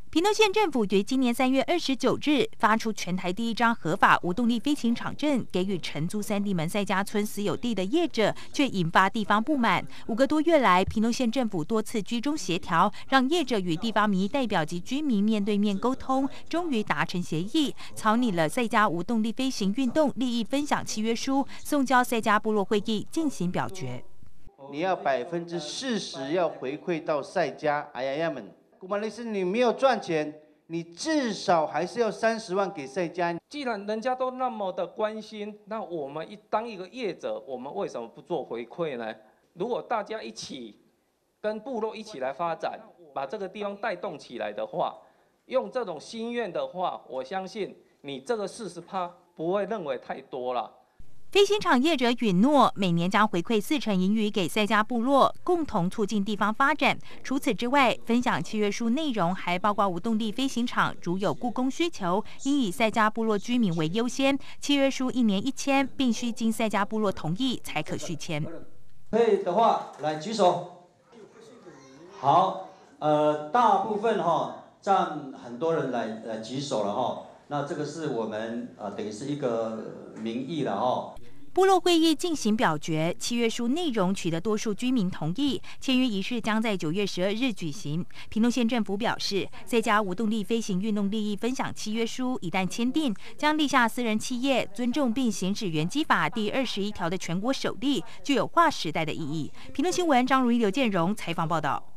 屏东县政府于今年3月29日发出全台第一张合法无动力飞行场证，给予承租三地门赛家村私有地的业者，却引发地方不满。5个多月来，屏东县政府多次居中协调，让业者与地方民意代表及居民面对面沟通，终于达成协议，草拟了赛家无动力飞行运动利益分享契约书，送交赛家部落会议进行表决。 你要40%要回馈到赛家哎呀呀们。古曼律师，你没有赚钱，你至少还是要30万给赛家。 既然人家都那么的关心，那我们当一个业者，我们为什么不做回馈呢？如果大家一起跟部落一起来发展，把这个地方带动起来的话，用这种心愿的话，我相信你这个40%不会认为太多了。 飞行场业者允诺，每年将回馈40%盈余给赛家部落，共同促进地方发展。除此之外，分享契约书内容还包括无动力飞行场如有雇工需求，应以赛家部落居民为优先。契约书1年1签，并需经赛家部落同意才可续签。 可以的话，来举手。好，大部分占很多人来举手了那这个是我们等于是一个民意了部落会议进行表决，契约书内容取得多数居民同意，签约仪式将在9月12日举行。屏东县政府表示，赛家无动力飞行运动利益分享契约书一旦签订，将立下私人企业尊重并行使原基法第21条的全国首例，具有划时代的意义。屏东新闻张如一、刘建荣采访报道。